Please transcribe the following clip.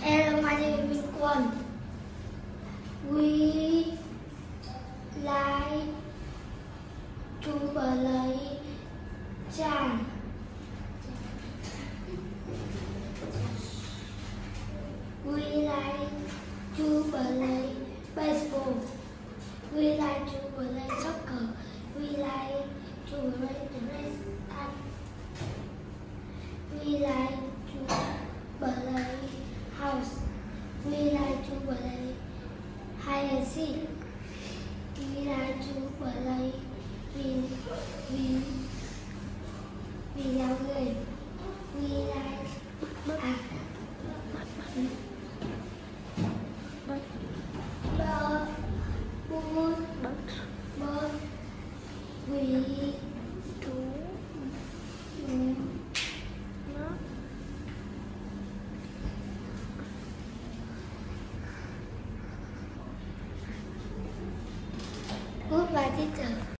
Hello, my name is Quân. We like to play chant. We like to play baseball. We like to play soccer. We like to play the race. We like to play house. We like to play hide and seek. We like to play video game. We like bird. We Goodbye, teacher.